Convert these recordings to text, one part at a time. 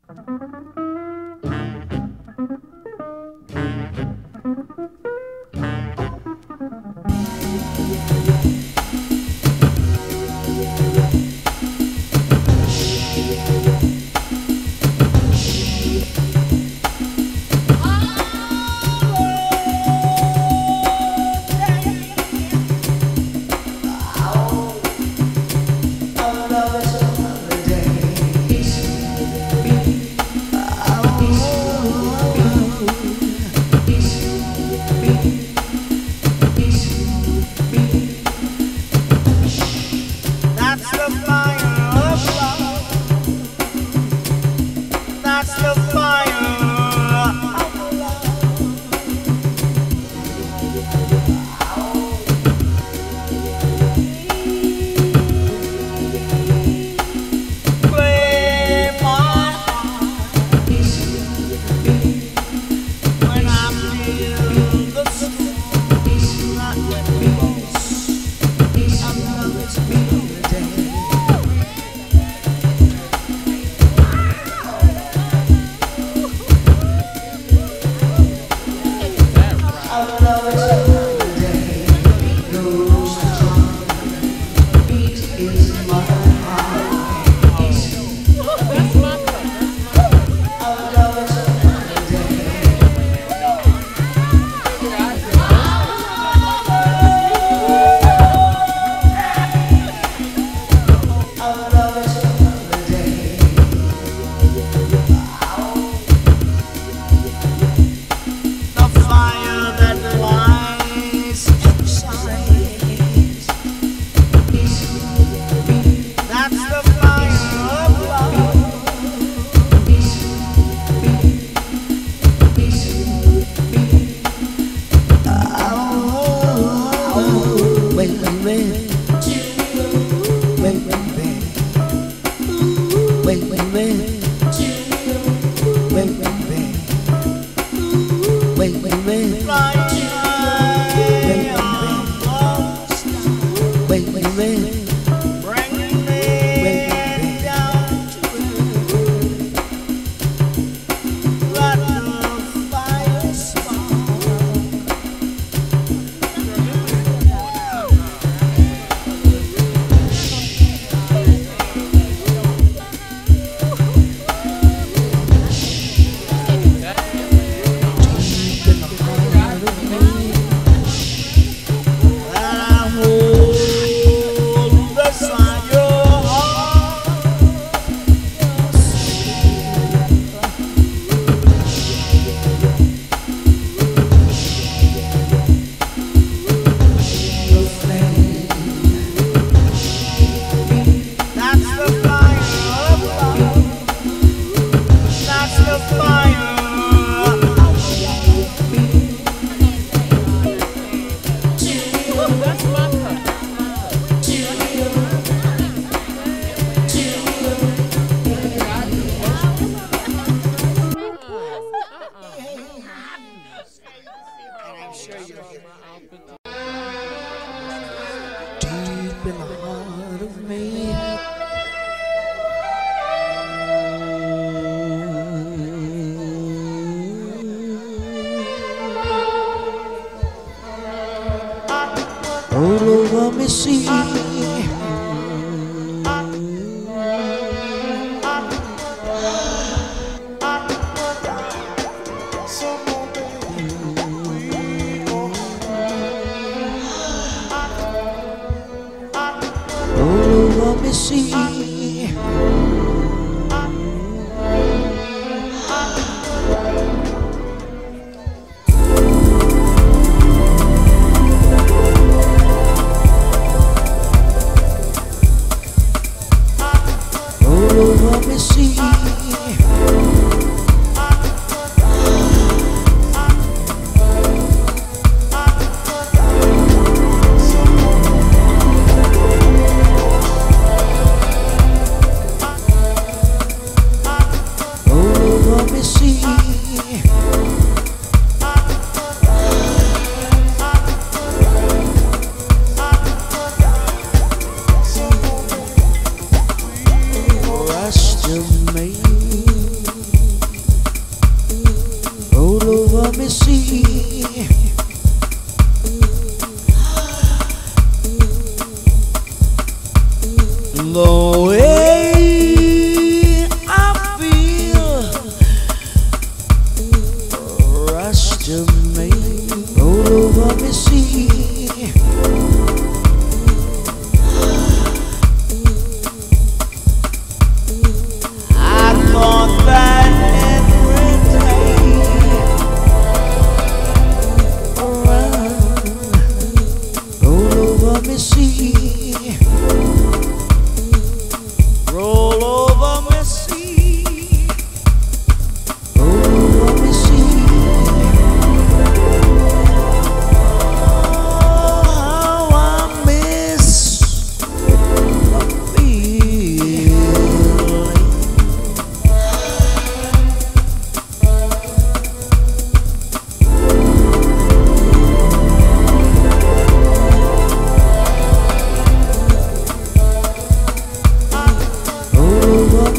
Over me see over me see to me.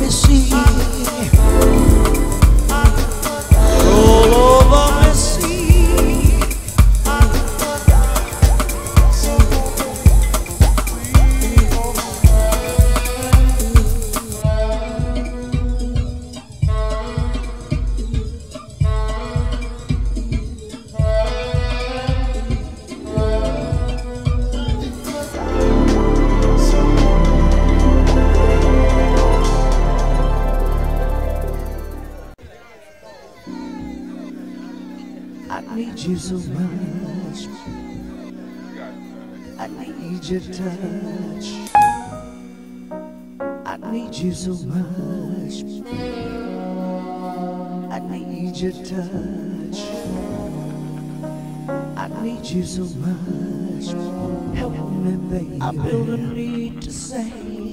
me, see. Roll over me, see. I need you so much. I need your touch. I need you so much. I need your touch. I need you so much. Help me, baby. I feel a need to say.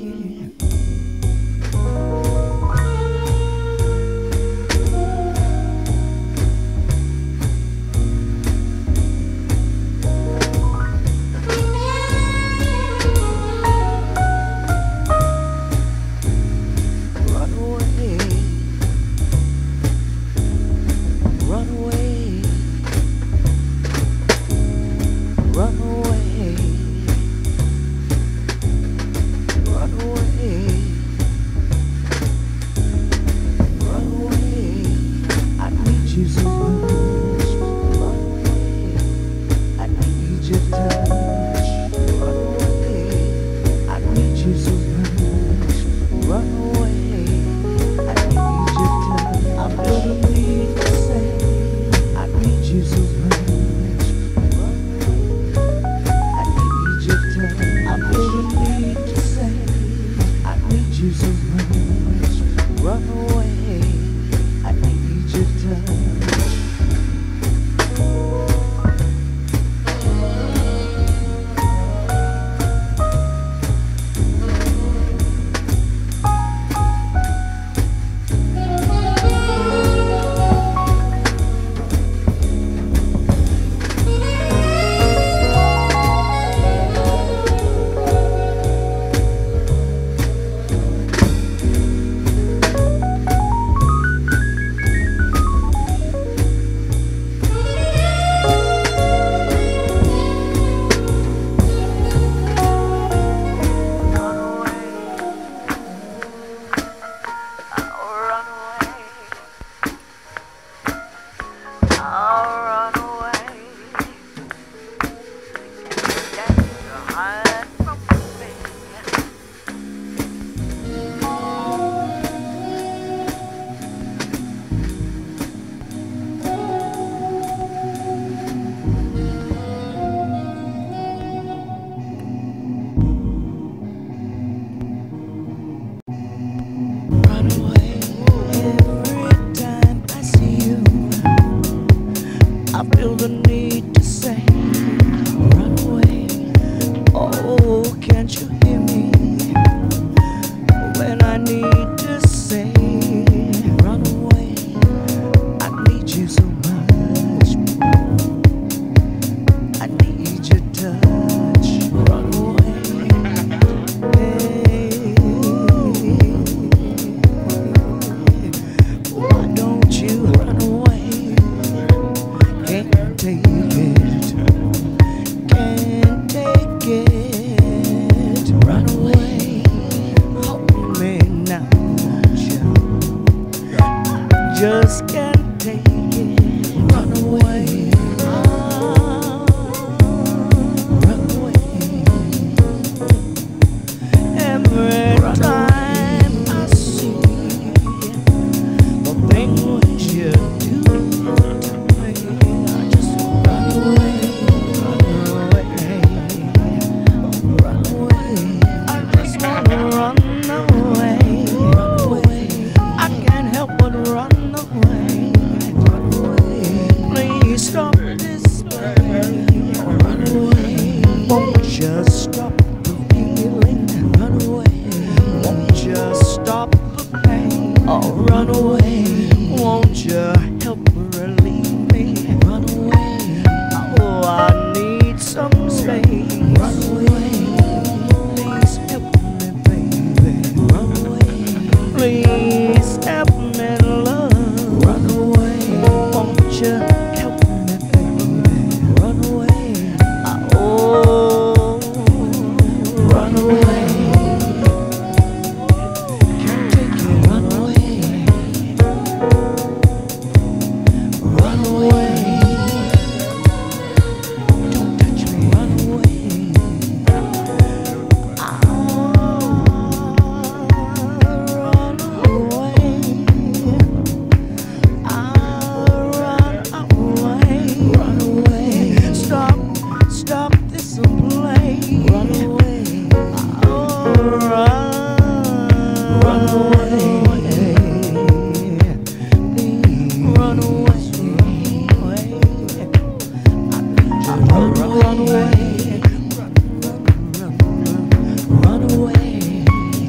Just can't take it. Run away. Run away. Every time I see the things you do to me, I just run away. Run away. Run away. I just wanna run away. Run away. I can't help but run. Please stop this pain. Run away. Won't you stop the feeling? Run away. Won't you stop the pain? Oh, run away. Won't you help relieve me? Run away. Oh, I need some space. Run away. Please help me, baby. Run away. Please help me, love. Run away. Won't you help me, baby? Run away. Oh, run away. Can't take it. Run away. Run away. Don't touch me. Run away. Stop this play. Run away. Oh, run away. Please run away. I need you to run away. Run away.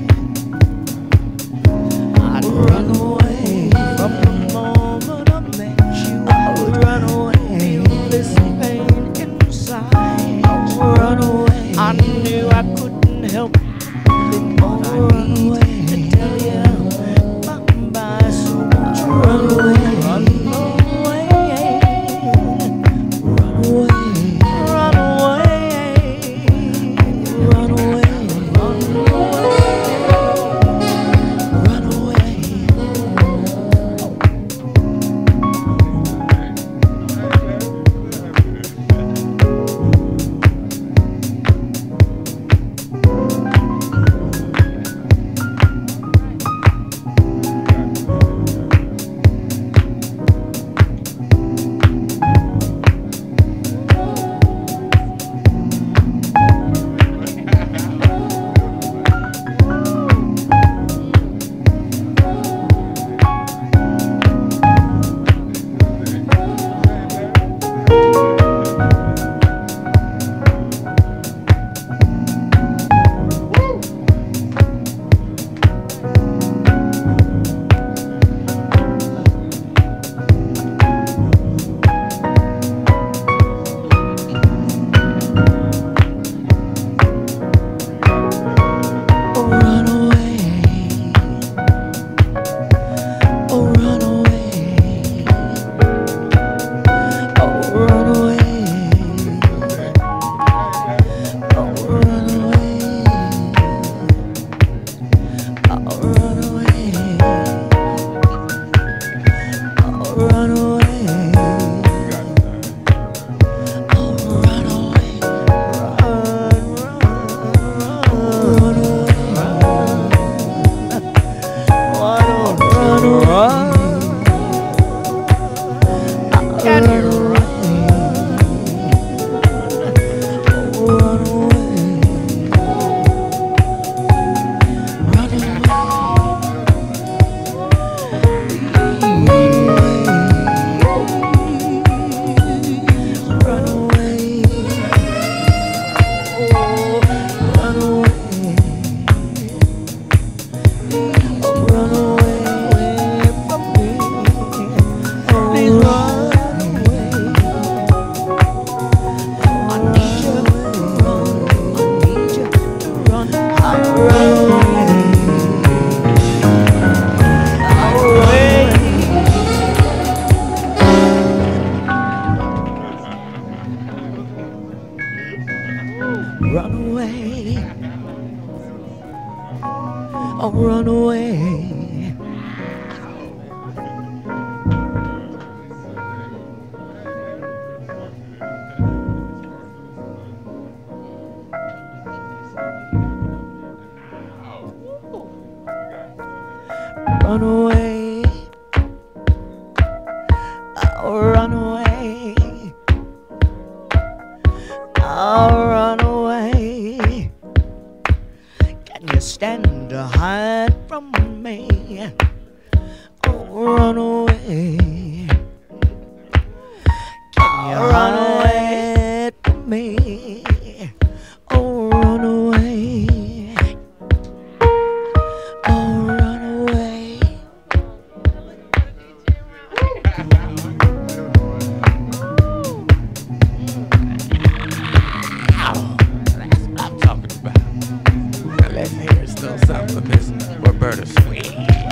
I'd run away from the moment I met you. I'd run away. Feel this pain inside. Run away. I knew I couldn't help feeling all I need to tell you. Bye-bye, so won't you run away? Run away. Run away. Run away. Run away. Run away. Run away. Oh, run away. Run away. Oh, run away. Oh, run away. Can you stand to hide from me? Oh, run away. Can you run away from me? Oh, run away. Oh, run away. That's what I'm talking about. Now let's hear a little something from Miss Roberta Sweet.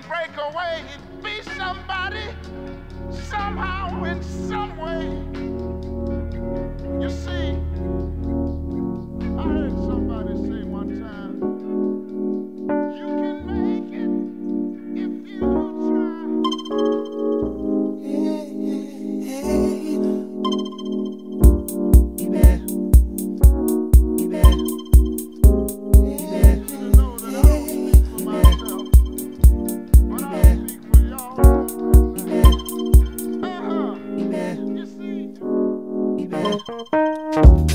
break away, be somebody, somehow, in some way. You see, I heard somebody say one time, you can make it if you try. You see?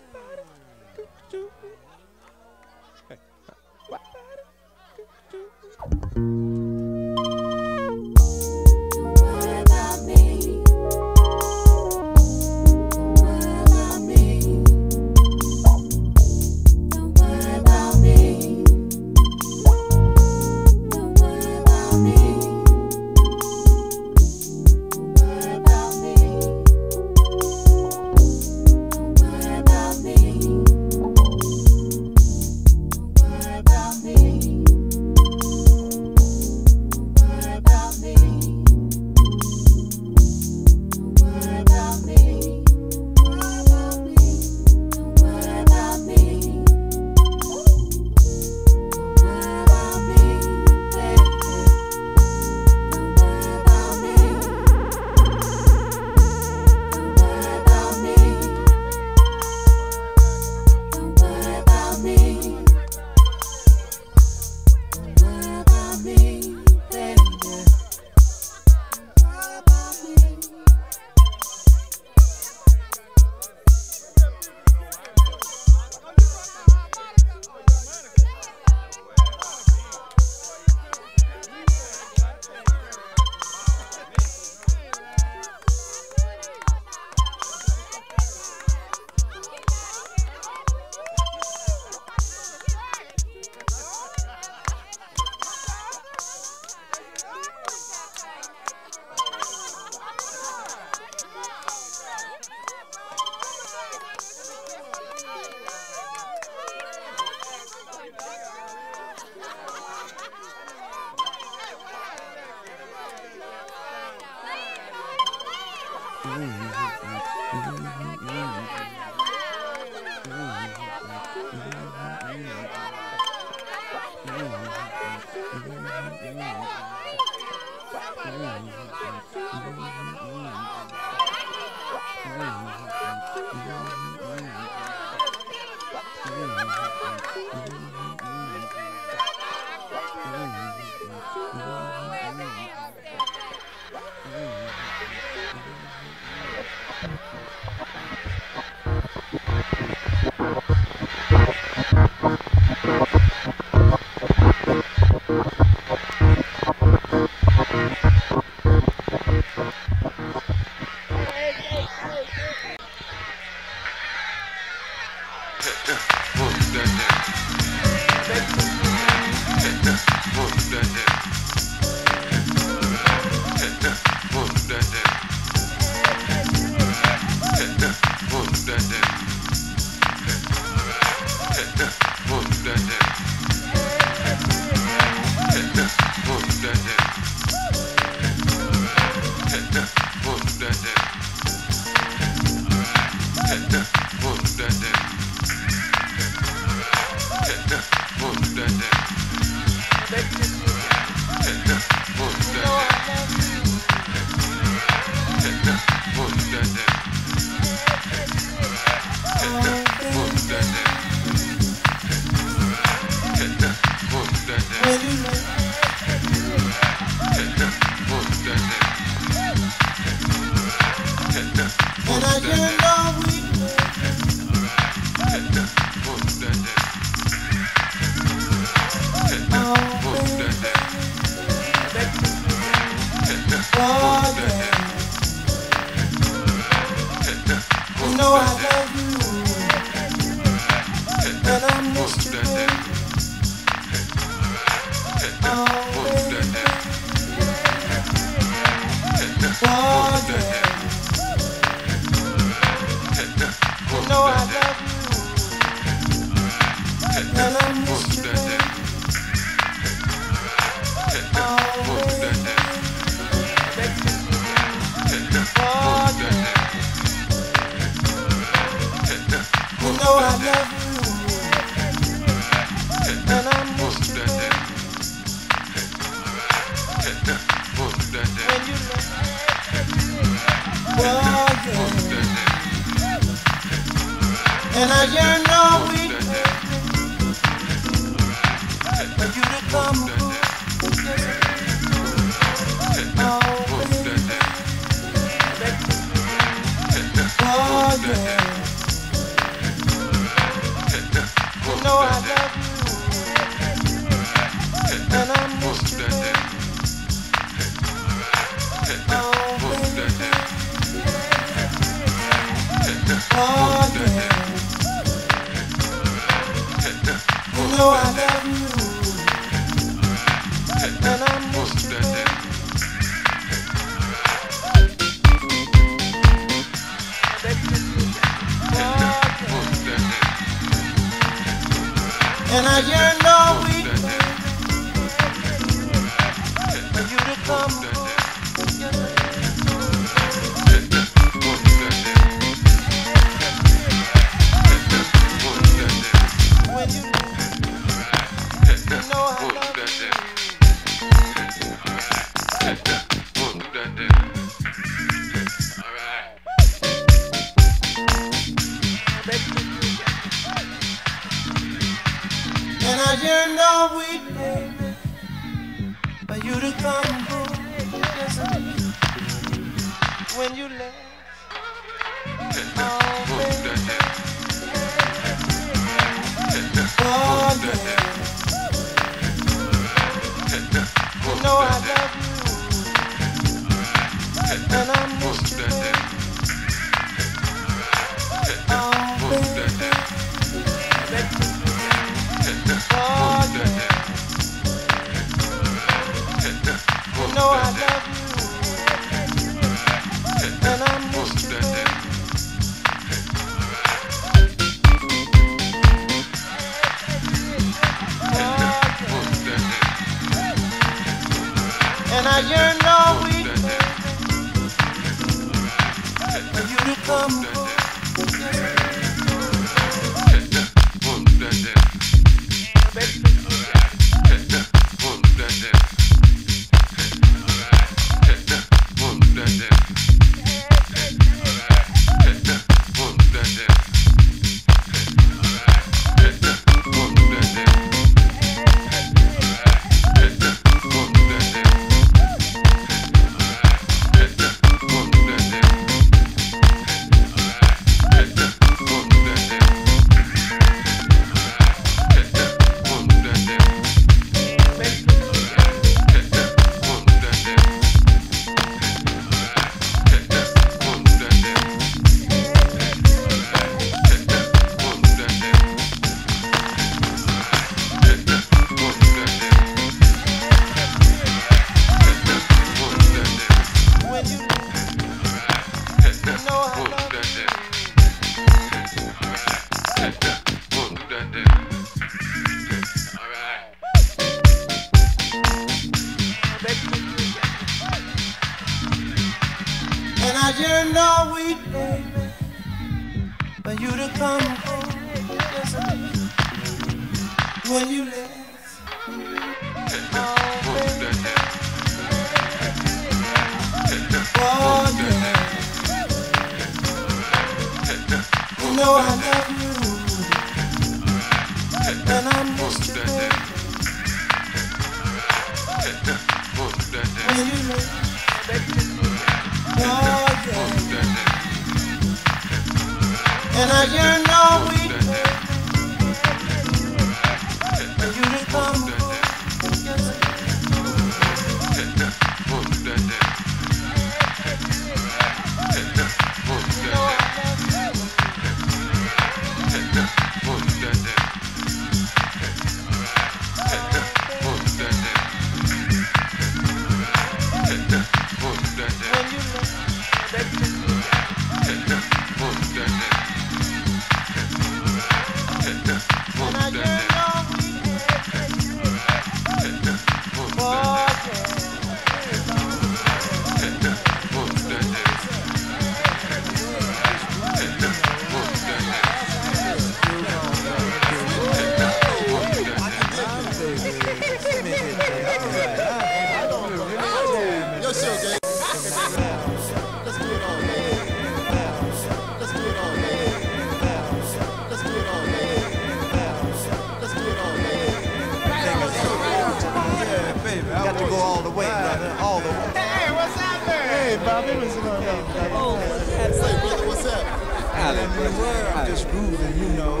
I'm just grooving, you know.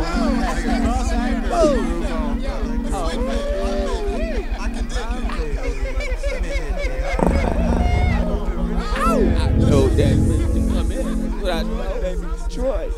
I know that Mr. Clement. That's what I know, baby. Detroit.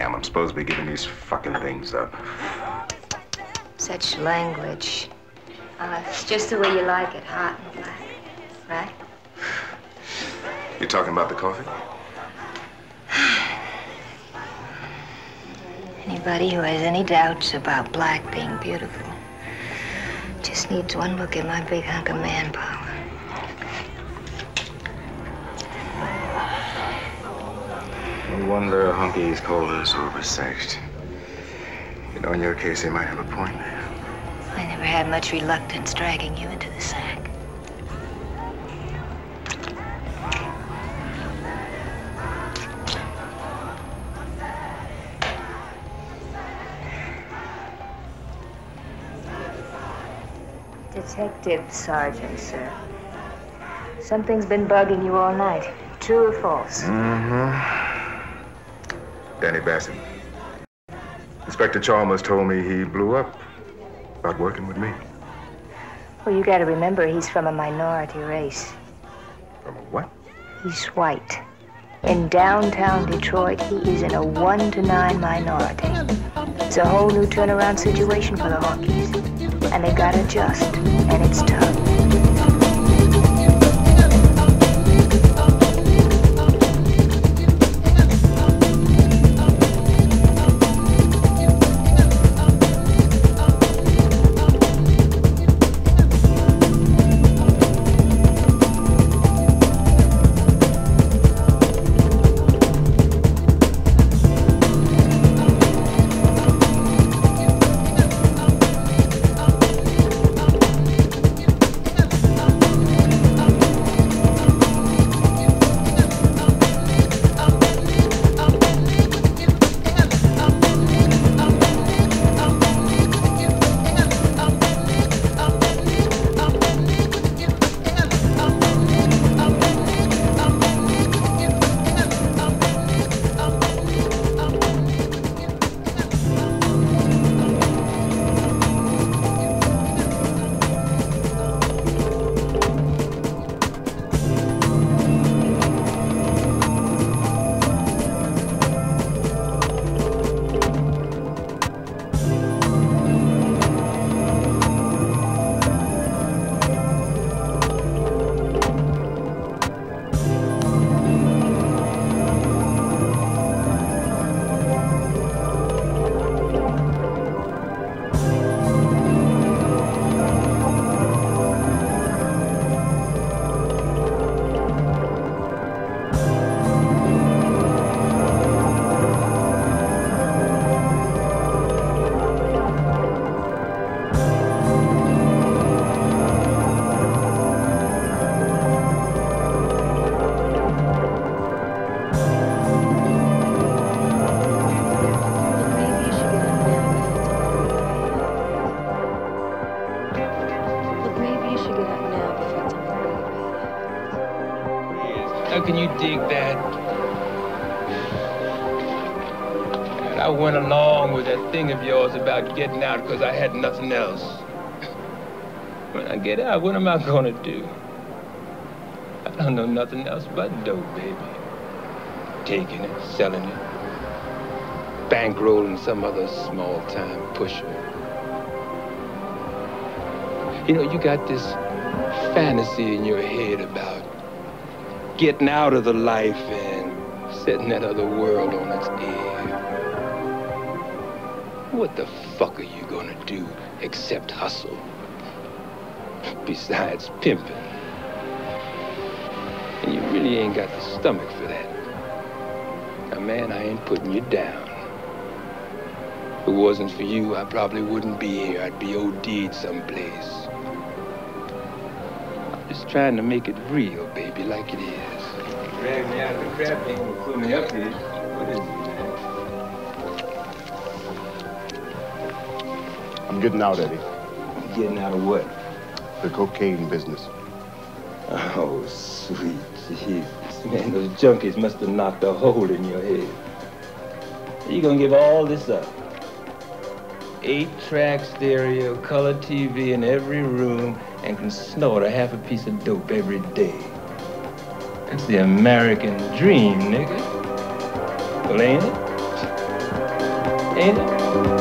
am. I'm supposed to be giving these fucking things up. Such language. It's just the way you like it, hot and black, right? You talking about the coffee? Anybody who has any doubts about black being beautiful just needs one look at my big hunk of manpower. No wonder Hunky's called us oversexed. You know, in your case, he might have a point. I never had much reluctance dragging you into the sack. Detective Sergeant, sir. Something's been bugging you all night. True or false? Mm-hmm. Danny Bassett. Inspector Chalmers told me he blew up about working with me. Well, you gotta remember he's from a minority race. From a what? He's white. In downtown Detroit, he is in a 1 to 9 minority. It's a whole new turnaround situation for the Hawkeys. And they gotta adjust, and it's tough. Can you dig that? And I went along with that thing of yours about getting out because I had nothing else. When I get out, what am I gonna do? I don't know nothing else but dope, baby. Taking it, selling it, bankrolling some other small-time pusher. You know, you got this fantasy in your head about getting out of the life and setting that other world on its ear. What the fuck are you gonna do except hustle? Besides pimping. And you really ain't got the stomach for that. Now, man, I ain't putting you down. If it wasn't for you, I probably wouldn't be here. I'd be OD'd someplace. Just trying to make it real, baby, like it is. Drag me out of the crap game and put me up here. What is it, man? I'm getting out, Eddie. Getting out of what? The cocaine business. Oh, sweet Jesus. Man, those junkies must have knocked a hole in your head. You gonna give all this up? 8-track stereo, color TV in every room, and can snort a half a piece of dope every day. That's the American dream, nigga. Well, ain't it? ain't it?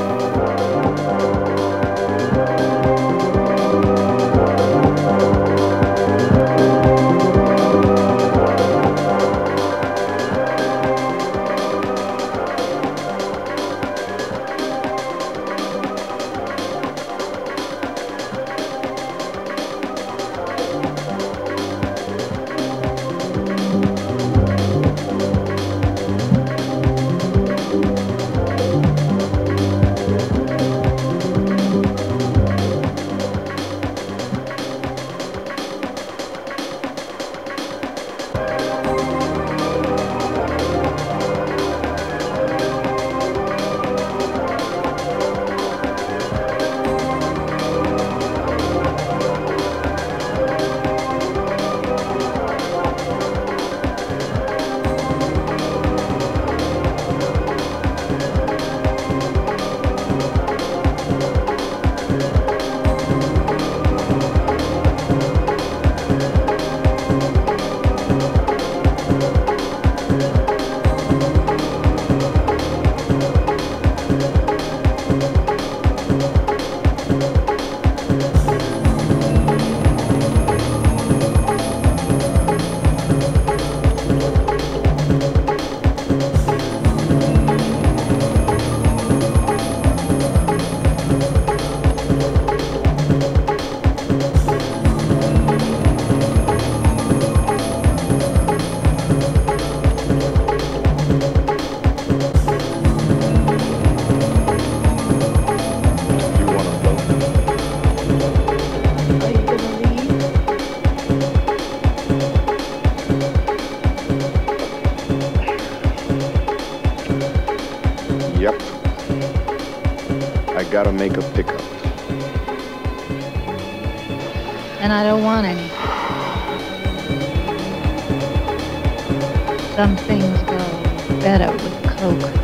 Yep. I gotta make a pickup. And I don't want any. Some things go better with Coke.